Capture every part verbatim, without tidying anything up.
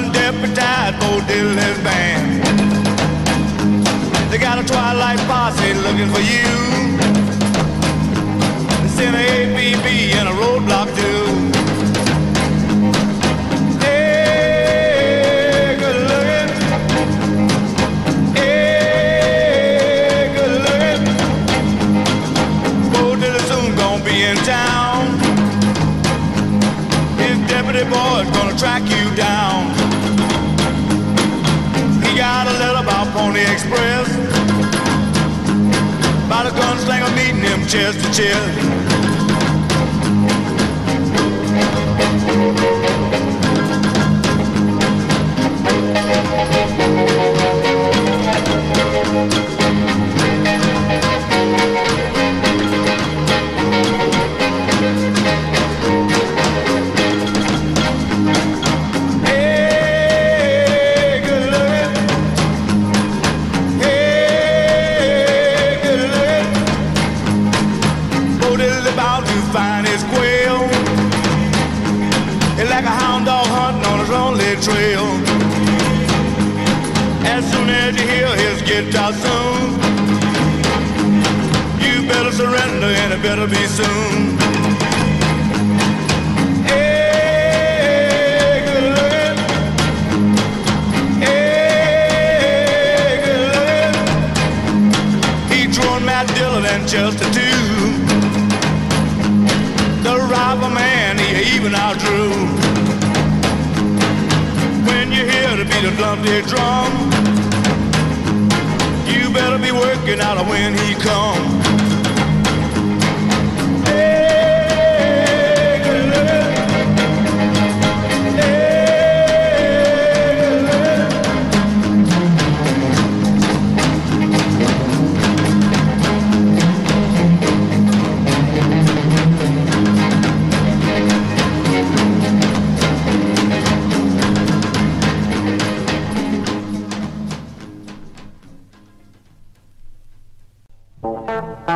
undeputized Bo Diddley's band. They got a twilight posse looking for you. They sent an A P B and a roadblock too. Hey, good looking. Hey, good looking. Bo Diddley soon gonna be in town. His deputy boy's gonna track you down. He got a letter about Pony Express, about a gunslinger meeting him chest to chest. Trail. As soon as you hear his guitar soon, you better surrender and it better be soon. Hey, good looking. Hey, good looking. He drew Matt Dillon and Chester too. The robber man he even outdrew. You hear the beat of Lumpy drum, you better be working out of when he come. Hey, good looking. Hey, Thank you.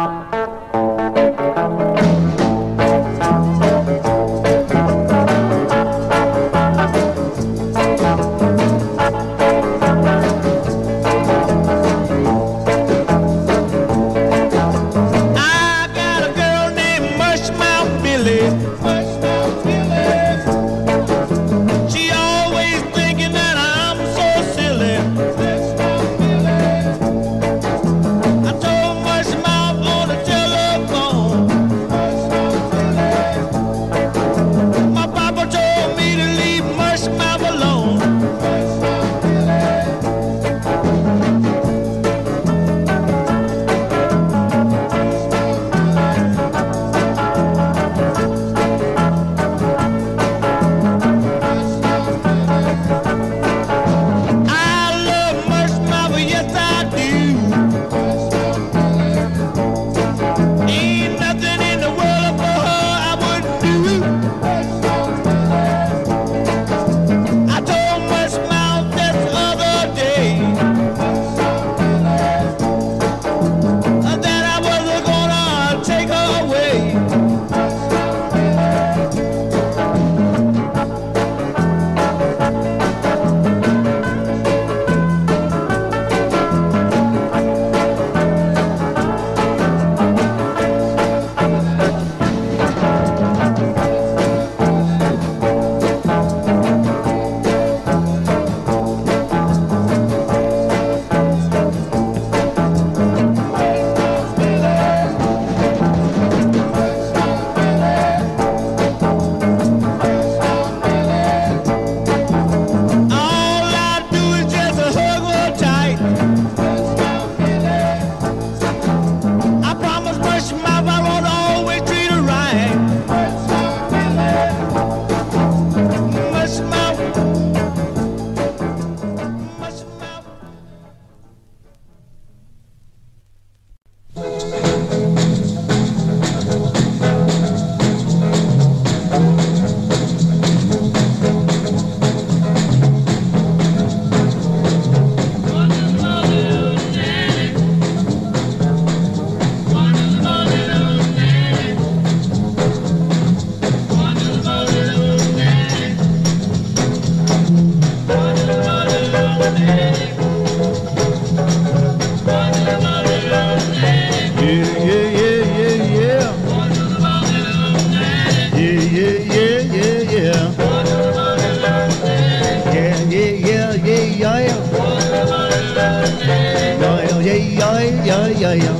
yeah, yeah.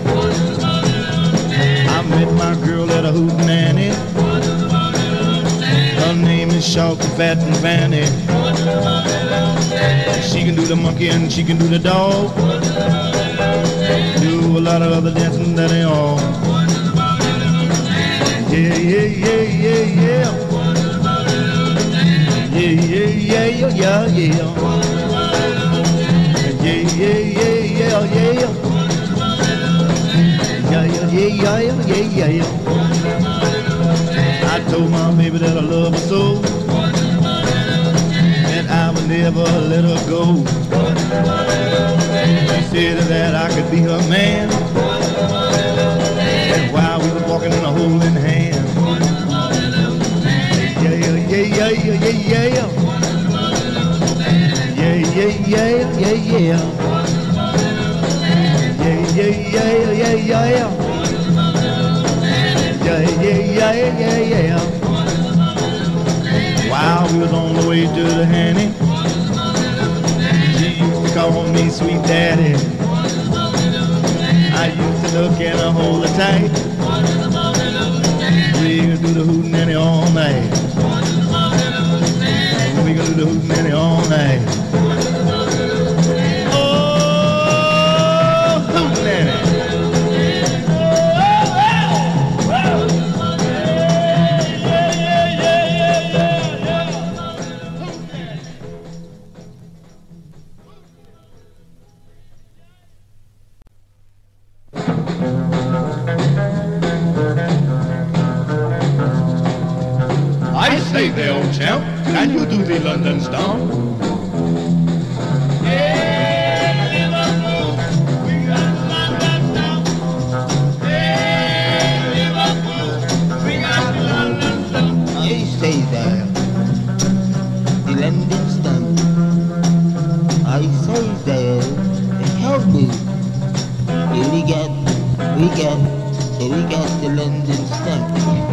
I met my girl at a hootenanny. Her name is Short and Fat and Fanny. She can do the monkey and she can do the dog. Do a lot of other dancing that ain't all. Yeah, yeah, yeah, yeah, yeah. Yeah, yeah, yeah, yeah, yeah, yeah. Yeah, yeah, yeah, yeah, yeah. Yeah, yeah, yeah, yeah, yeah, yeah, yeah. I told my baby that I love her so, and I would never let her go. She said that I could be her man, and while we were walking in a holding hand. Yeah, yeah, yeah, yeah, yeah, yeah, yeah. Yeah, yeah, yeah, yeah, yeah. Yeah, yeah, yeah, yeah, yeah, yeah. Yeah, yeah, yeah, yeah, yeah. While we was on the way to the Hanny, she used to call me Sweet Daddy. I used to look and I hold her tight. We gonna do the hootenanny all night. We gonna do the hootenanny all night. Oh, hootenanny. Say there, old champ, can you do the London stomp? Yeah, Liverpool, we got the London stomp. Yeah, Liverpool, we got the London stomp. You say there, the London stomp. I say there, the Hellboot. Here we got, we got, here we got the London stomp.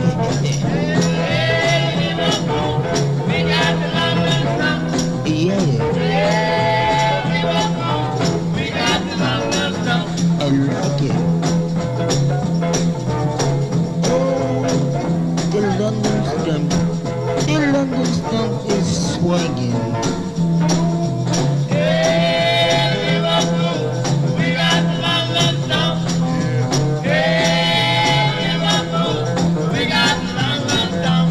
London stomp is swinging. Yeah, Liverpool, we got the London stomp. Yeah, Liverpool, we got the London stomp.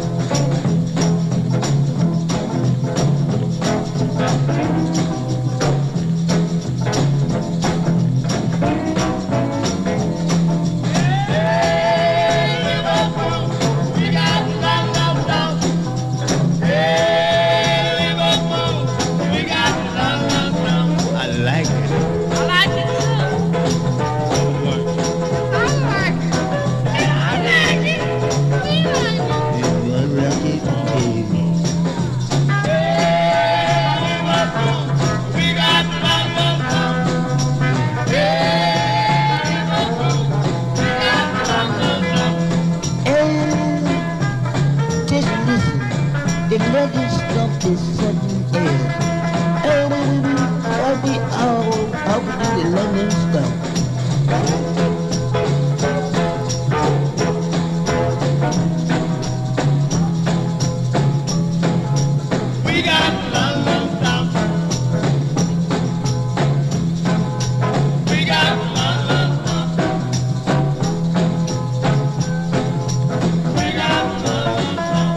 The London stomp is something else. Oh, we, we, we, oh, we, oh, how we do the London stomp. We got the London stomp. We got the London stomp. We got the London stomp.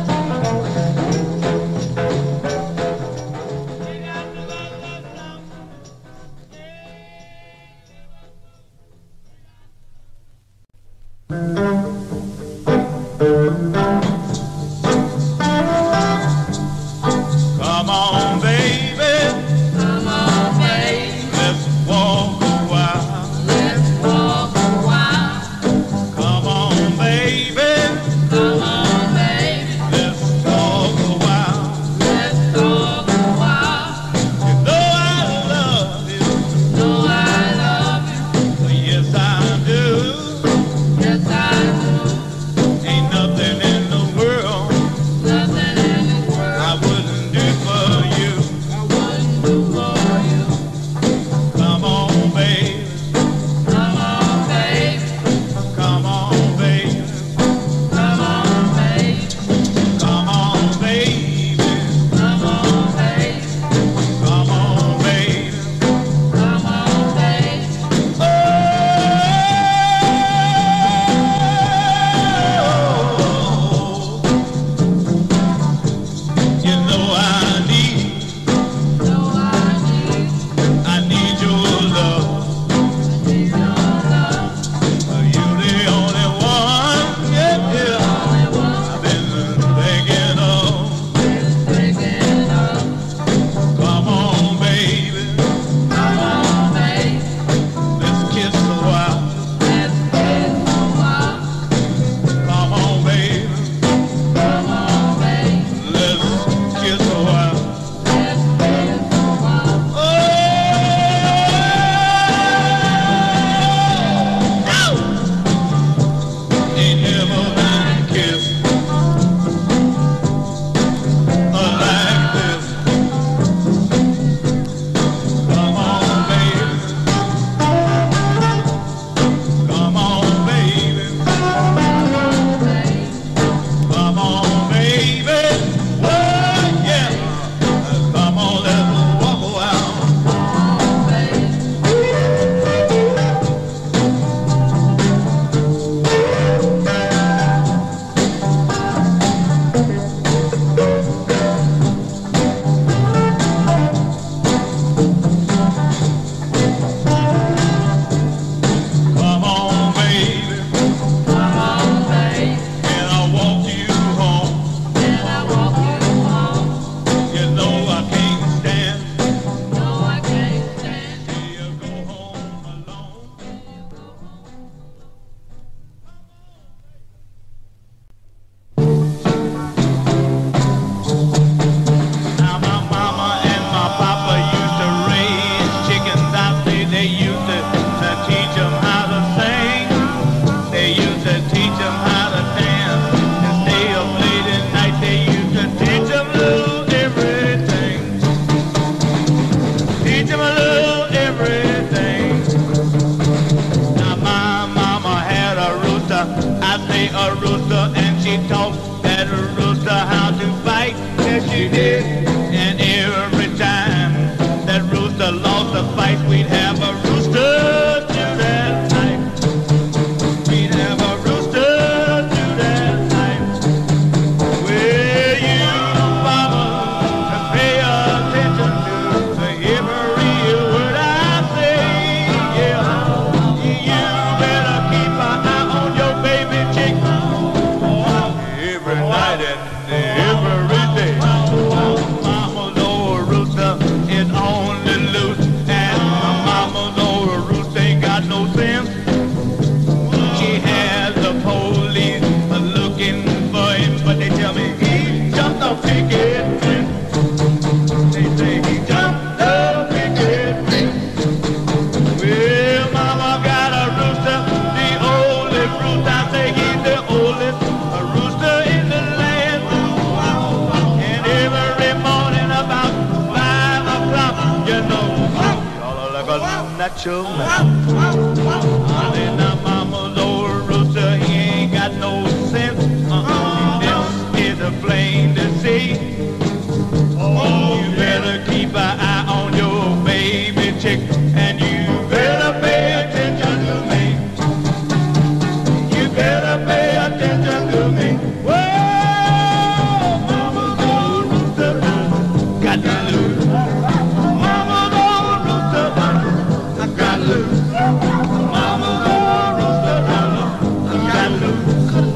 the picket fence. They say he jumped the picket fence. Well, Mama got a rooster, the oldest rooster. I say he's the oldest rooster in the land. And every morning about five o'clock, you know, y'all like a natural man. And then now Mama's old rooster, he ain't got no sense. Uh-uh. This is a plain to see. Oh, you better keep an eye on your baby chick, and you better pay attention to me. You better pay attention to me. Whoa, Mama's old rooster got to lose. Mama's old rooster I got loose. Mama's old rooster I got loose.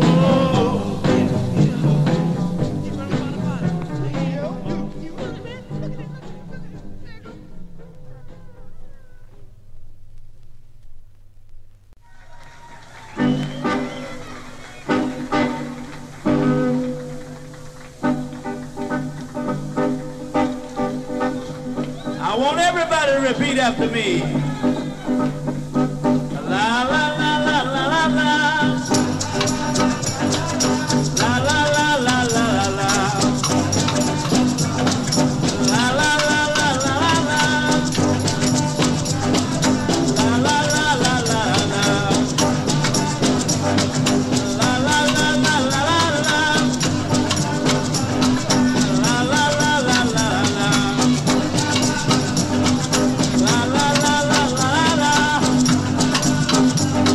I want everybody to repeat after me. La la la la la la la. La la la la la la la. La la la la la la la. La la la la la la. La la la la la la la. La la la la la la. La la la la la la.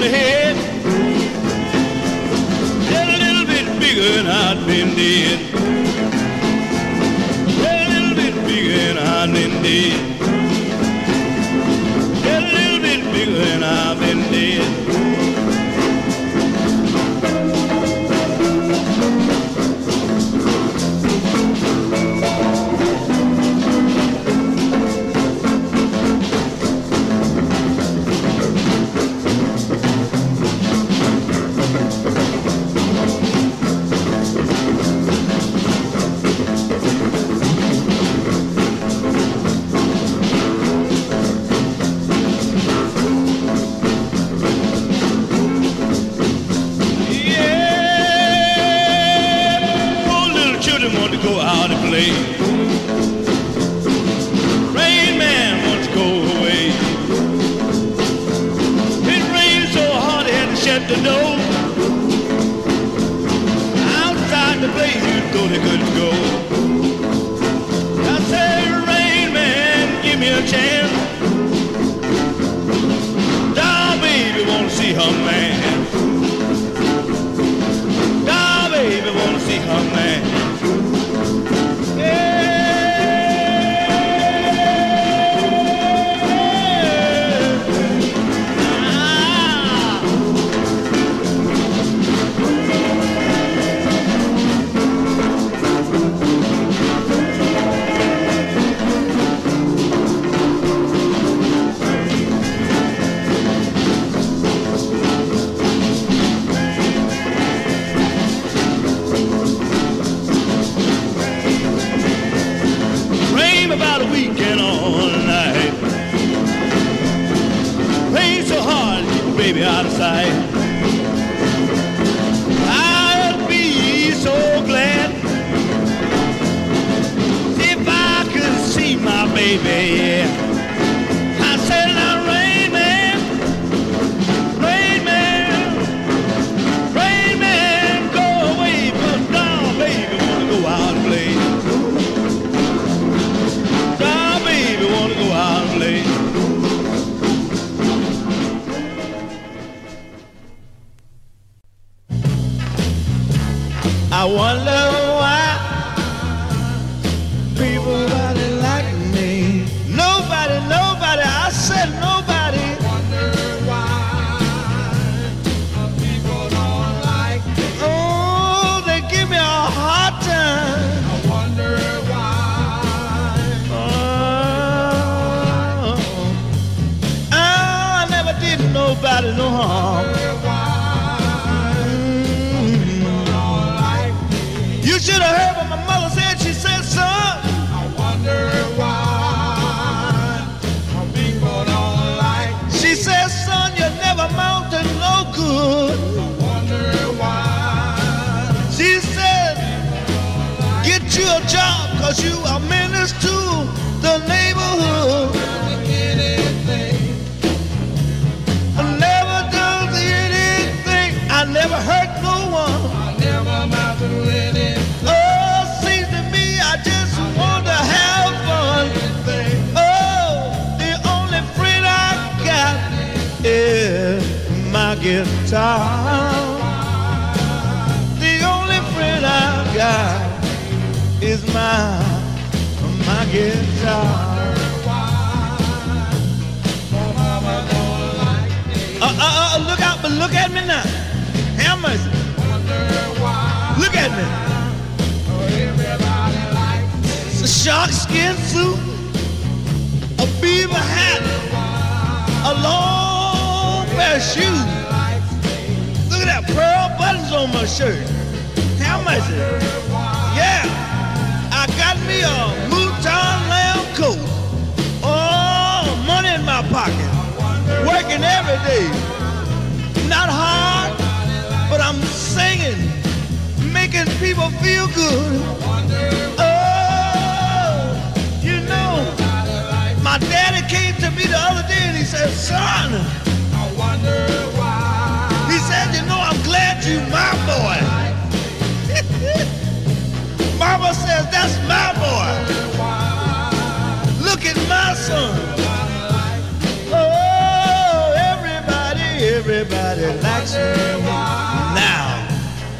my head. Just a little bit bigger than I'd been dead. Just a little bit bigger than I'd been dead. Just a little bit bigger than I've been dead. I wonder why people nobody like me. Nobody, nobody, I said nobody. I wonder why people don't like me. Oh, they give me a hard time. I wonder why. Oh, oh I never did nobody no harm. You should have heard what my mother said. She said, son, I wonder why people don't like me. She said, son, you never amount to no good. I wonder why. She said, get you a job, cause you are menace to the neighborhood. I never done anything. I never hurt no one. I never amount to anything. My guitar. The only friend I've got is my my guitar. Uh, uh, uh, look out, but look at me now. Have mercy. Look at me. It's a shark skin suit, a beaver hat, a long pair of shoes. Look at that pearl buttons on my shirt. How much is it? Yeah, I got me a mouton lamb coat. Oh, money in my pocket. Working every day. Not hard, but I'm singing, making people feel good. Oh, you know, my daddy came to me the other day and he said, son, I wonder why. He said, you know, I'm glad you my boy. Mama says, that's my boy. Look at my son. Oh, everybody, everybody Now.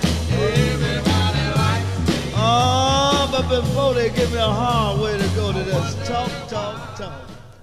Oh, but before they give me a hard way to go to this, talk, talk, talk.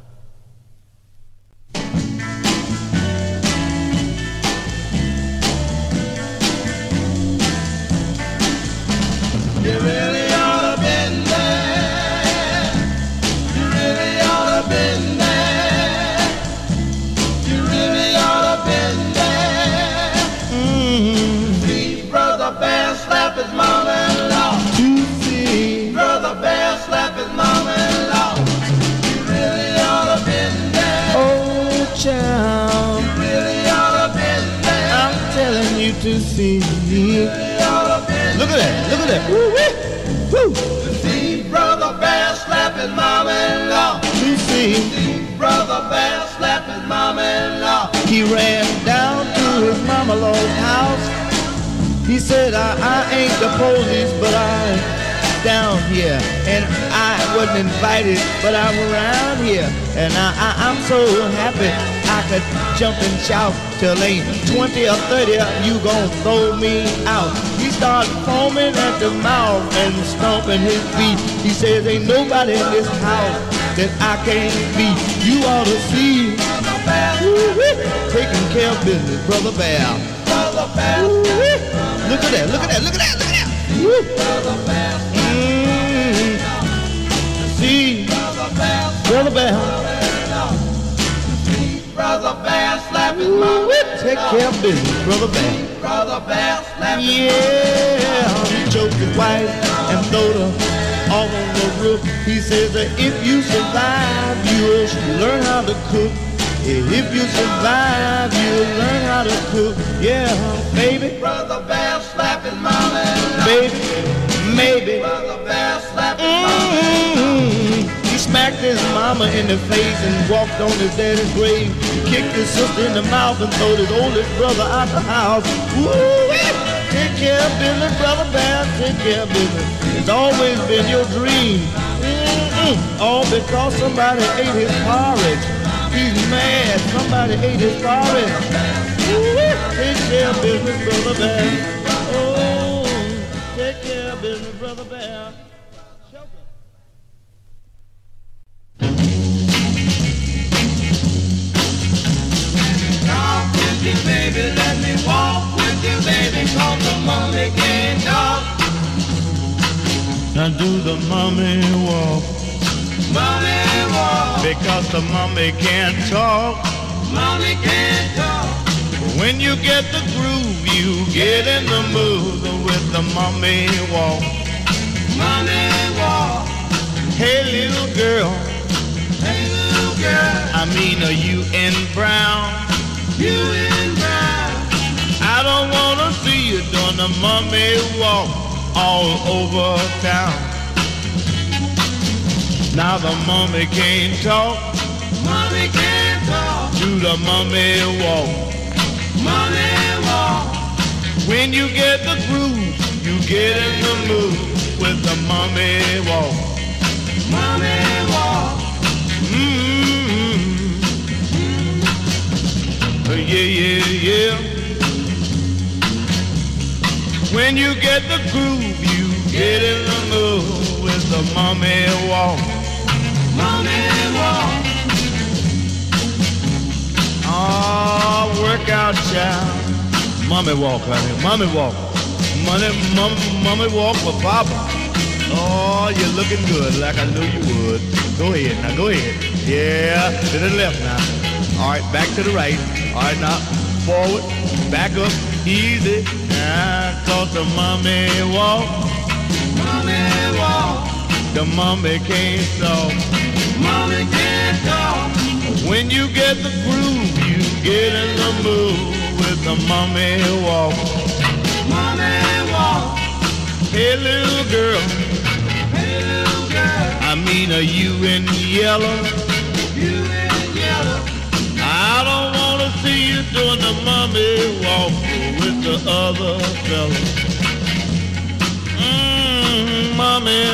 You really ought to been there. You really ought to been there. You really ought to been there. Mm-hmm. See Brother Bear slap his mama-in-law. To see Brother Bear slap his mama-in-law. You really ought to been there. oh child, You really ought to been there. I'm telling you to see. You really ought to been there. Look at that, look at that. Woo, woo, woo. See Brother Bear slap his mama-in-law. To see. See Brother Bear slap his mama-in-law. He ran down to his mama-law's house. He said, I, I ain't the police, but I'm down here. And I wasn't invited, but I'm around here. And I, I, I'm so happy I could jump and shout till ain't twenty or thirty of you gon' throw me out. He started foaming at the mouth and stomping his feet. He says, ain't nobody in this house that I can't beat. You ought to see. Taking care of business, Brother Bear. Brother Bear. Look at that, look at that, look at that, look at that. Woo. Brother Bear. Mm. See, Brother Bear. Brother Bear. Brother Bear slap his mama. Take care of business, Brother Bear. Brother Bear slap his Yeah, he choked his wife and throwed her all on the roof. He says that if you survive, you'll learn how to cook. If you survive, you'll learn how to cook. Yeah, baby, Brother Bear slap his mama. baby, maybe. Brother Bear slap his mama. Mm-hmm. He smacked his mama in the face and walked on his daddy's grave. Kicked his sister in the mouth and threw his oldest brother out the house. Woo! Take care of business, Brother Bear. Take care of business. It's always been your dream. Mm-mm. All because somebody ate his porridge. He's mad. Somebody ate his porridge. Woo! Take care of business, Brother Bear. Oh, take care of business, Brother Bear. Talk with you, baby, let me walk with you, baby, 'cause the mommy can't talk. Now do the mommy walk, Mommy walk. because the mommy can't talk. Mommy can't talk. When you get the groove, you get in the mood with the mommy walk. Mommy walk. Hey little girl, Hey little girl, I mean are you in brown? you in brown. I don't wanna see you doing the mommy walk all over town. Now the mommy can't talk, Mommy can't talk. do the mommy walk. Mommy walk. When you get the groove, you get in the mood with the mommy walk. Mommy walk. Mm-hmm. Yeah, yeah, yeah. When you get the groove, you get in the mood with the mommy walk. Mommy walk. Oh, work out, child. Mommy walk, honey. Mommy walk. Money, mom, mommy walk with Papa. Oh, you're looking good, like I knew you would. Go ahead, now go ahead. Yeah, to the left now. All right, back to the right. All right, now forward, back up, easy. Now, cause the mommy walk. Mommy walk. The mommy can't talk. Mommy can't talk. When you get the groove, you get in the mood with the mommy walk. Mommy walk. Hey little girl, Hey little girl, I mean are you in yellow? you in yellow. I don't wanna see you doing the mommy walk with the other fella. Mmm, mommy